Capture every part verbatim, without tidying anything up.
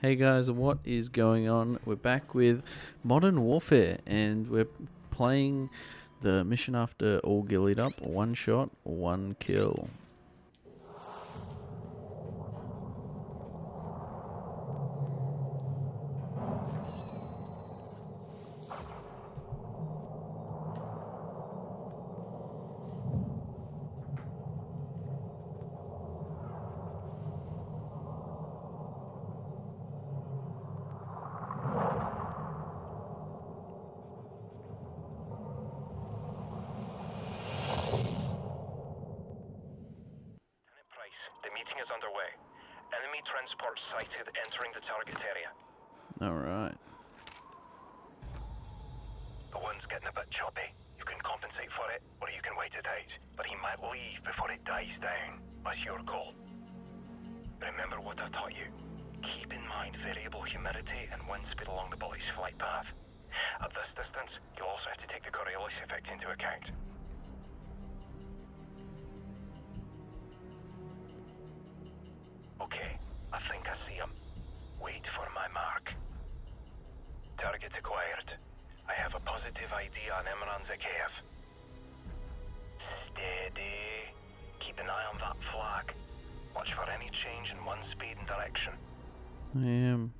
Hey guys, what is going on? We're back with Modern Warfare and we're playing the mission after All Gillied Up, one shot, one kill. Transport sighted entering the target area. Alright. The one's getting a bit choppy. You can compensate for it, or you can wait it out. But he might leave before it dies down. That's your call. Remember what I taught you. Keep in mind variable humidity and wind speed along the bullet's flight path. At this distance, you'll also have to take the Coriolis effect into account. Okay. I think I see him. Wait for my mark. Target acquired. I have a positive I D on Imran Zakhaev. Steady. Keep an eye on that flag. Watch for any change in wind speed and direction. I am.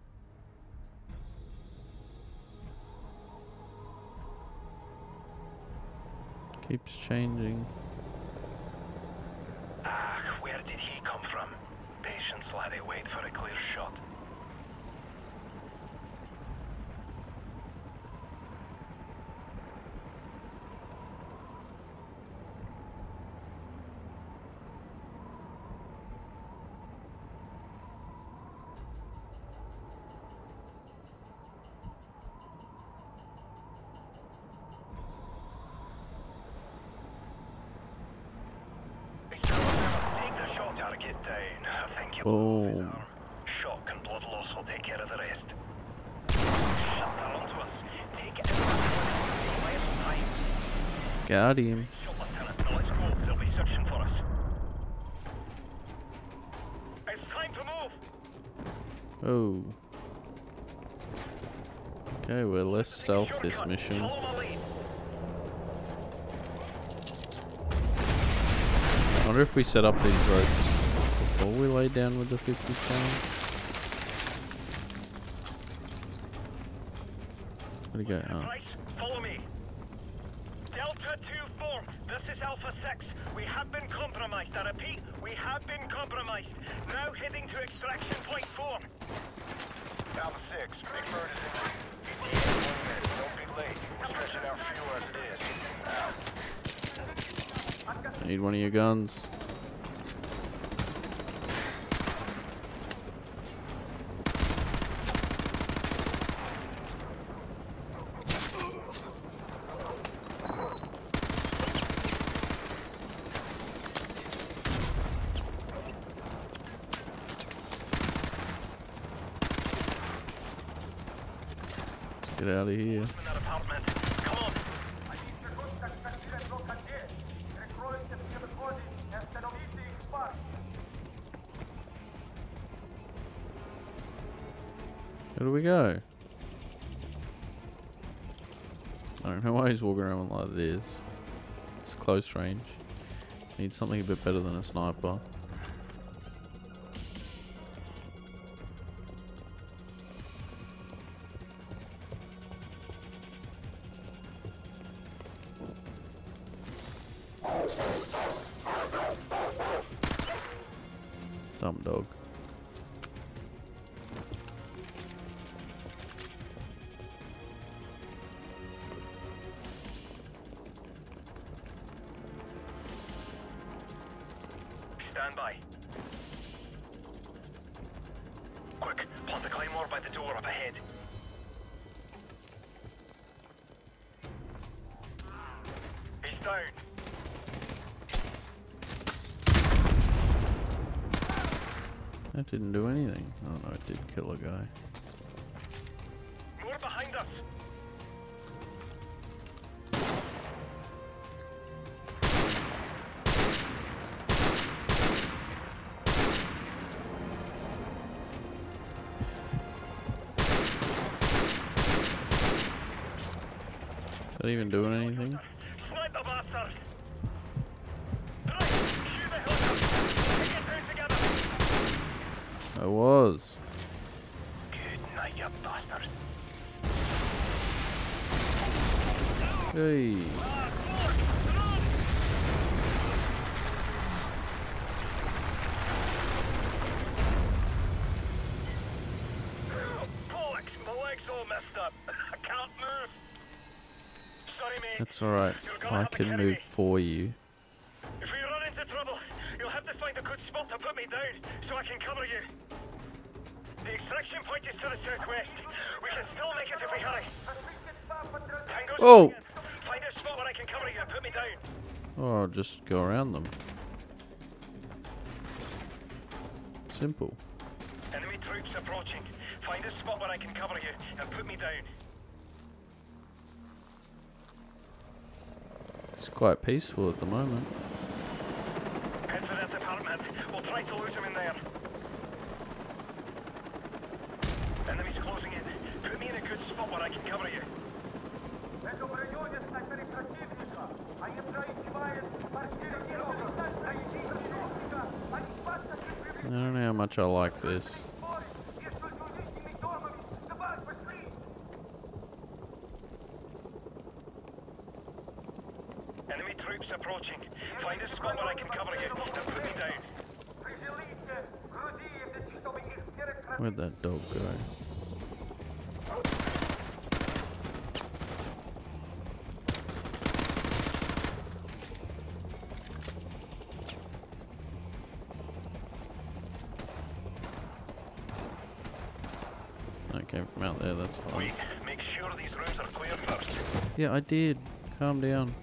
Keeps changing. Ah, where did he come from? Patience, laddie, wait for a clear shot. Target down. I think you'll Boom. Shock and blood loss will take care of the rest. Shut that onto us. Take it out. Time. Got him. Shot, Lieutenant. Now let's go. They'll be searching for us. It's time to move. Oh. Okay, we're less stealth this mission. Follow my lead. I wonder if we set up these ropes before we lay down with the fifty sound. Where'd he go? Oh. Price, follow me. Delta two four, this is Alpha six. We have been compromised. I repeat, we have been compromised. Now heading to extraction point four. Alpha six, Big Bird is in route. E T A in one minute. Don't be late. We're stretching out fuel as it is. Out. I need one of your guns. Get out of here. Come on. Where do we go? I don't know why he's walking around like this. It's close range. Need something a bit better than a sniper. Dumb dog. Stand by. Quick, plant the claymore by the door up ahead. He's down. That didn't do anything. Oh no, it did kill a guy. More behind us. that even doing anything? Snipe the bastard! Right, shoot the helicopter! Get down together! I was. Good night, you bastard! Hey. Bollocks, my leg's all messed up. I can't move. Sorry, mate. That's alright. You're gonna I have to can carry move me. for you. If we run into trouble, you'll have to find a good spot to put me down so I can cover you. The extraction point is to the southwest. We can still make it if we hurry. Tango's Oh! coming in. Find a spot where I can cover you and put me down. Or I'll just go around them. Simple. Enemy troops approaching. Find a spot where I can cover you and put me down. It's quite peaceful at the moment. Head for that apartment. We'll try to lose him in there. Enemy's closing in. Put me in a good spot where I can cover you. I don't know how much I like this. Enemy troops approaching. Find a spot where I can cover you and put me down. Where'd that dog go? Okay, from out there, that's fine. Wait, make sure these rooms are clear first. Yeah, I did. Calm down.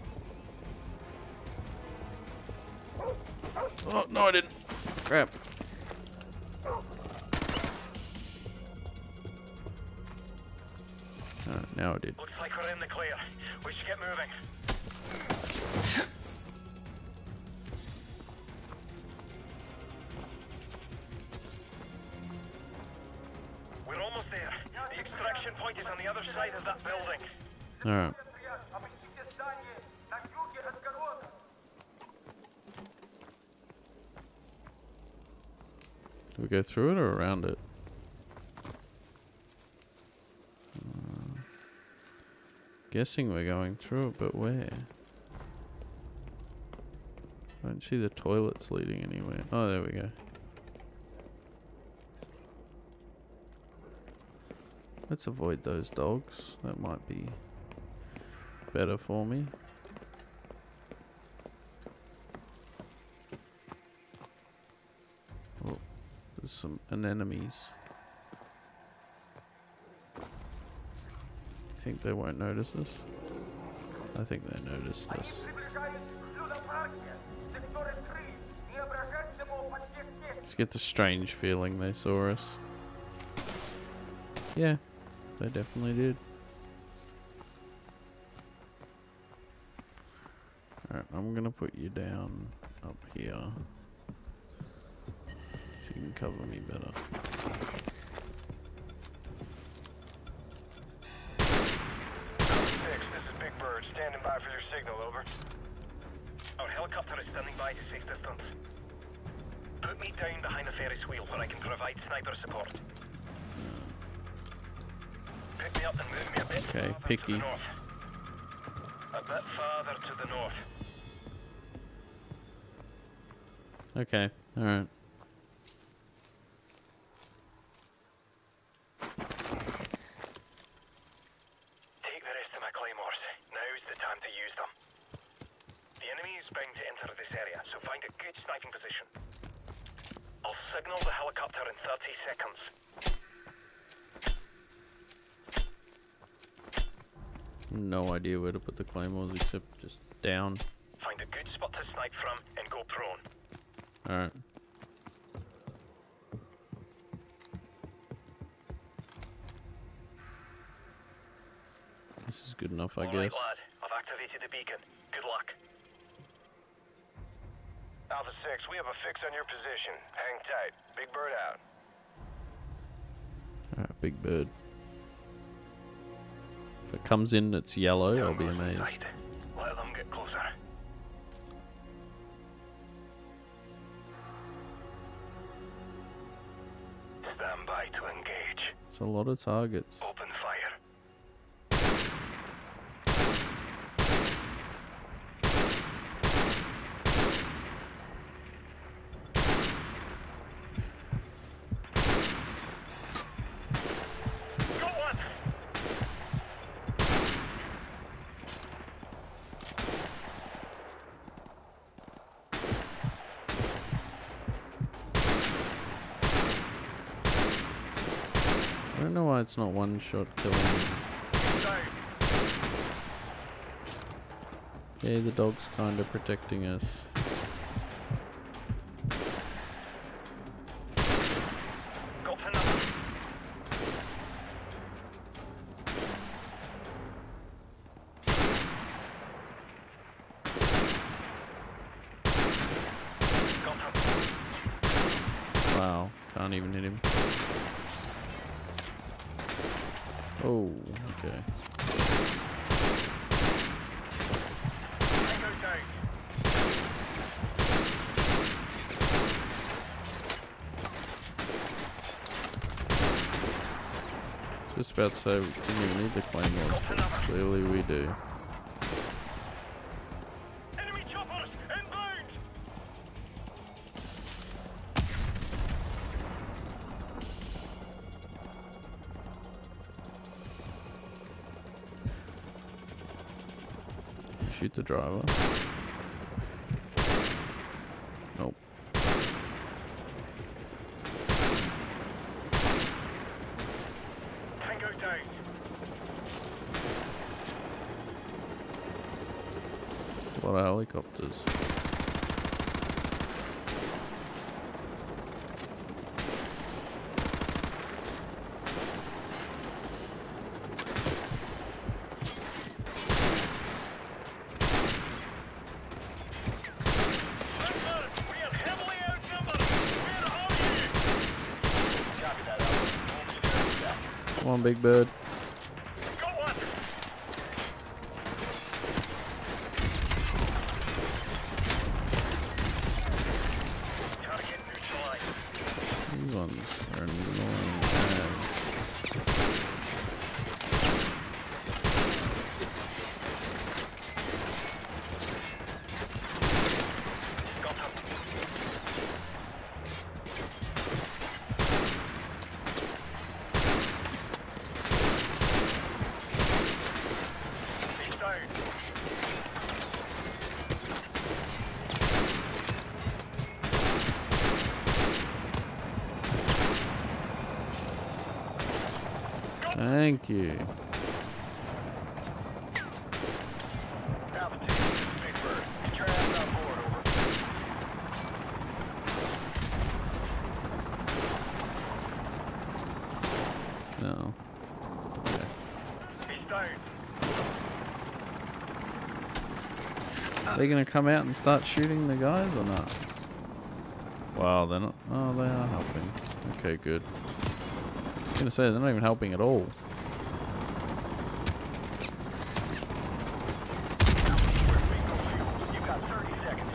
Oh, no, I didn't. Crap. Alright, now I did. Looks like we're in the clear. We should get moving. We're almost there. The extraction point is on the other side of that building. Alright. Do we go through it or around it? Uh, guessing we're going through it, but where? I don't see the toilets leading anywhere. Oh, there we go. Let's avoid those dogs. That might be better for me. Oh, there's some anemones. You think they won't notice us? I think they noticed us. Just get the strange feeling they saw us. Yeah, they definitely did. Alright, I'm gonna put you down up here. So you can cover me better. Six, this is Big Bird, standing by for your signal, over. Our helicopter is standing by to safe distance. Put me down behind the Ferris wheel where I can provide sniper support. Pick me up and move me a bit Okay, farther picky. to the north. A bit farther to the north. Okay, alright. Take the rest of my claymores. Now's the time to use them. The enemy is bound to enter this area, so find a good sniping position. I'll signal the helicopter in thirty seconds. No idea where to put the claymores except just down. Find a good spot to snipe from and go prone. Alright. This is good enough, I All right, guess. lad. I've activated the beacon. Good luck. Alpha six, we have a fix on your position. Hang tight. Big Bird out. Alright, Big Bird. If it comes in, it's yellow. I'll be Almost amazed. inside. Let them get closer. Stand by to engage. It's a lot of targets. Open fire. Got one. I don't know why it's not one shot killing him. Down. Okay, the dog's kind of protecting us. Got another. Got him. Wow, can't even hit him. Oh, okay. Tango down. Just about to say we didn't even need the claymore. Got another. Clearly we do. Enemy choppers inbound. Shoot the driver. Nope. Tango down. A lot of helicopters. We are heavily outnumbered. Where are you? Copy that out. Come on, big bird. Got one. Target neutralized. These ones are annoying as. Got him. He's down. Thank you. Altitude, Big Bird. Get your ass on board, over. No. Okay. He's down. Are they gonna come out and start shooting the guys or not? Wow, they're not. Oh, they are helping. Okay, good. I was gonna say they're not even helping at all. You've got thirty seconds.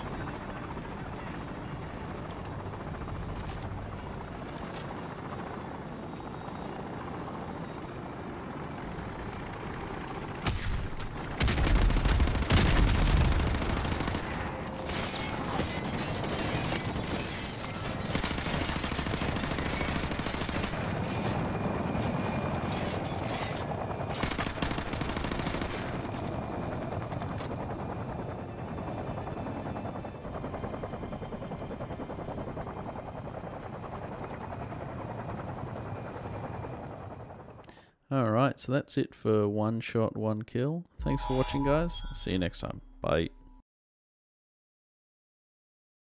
Alright, so that's it for one shot, one kill. Thanks for watching, guys. See you next time. Bye.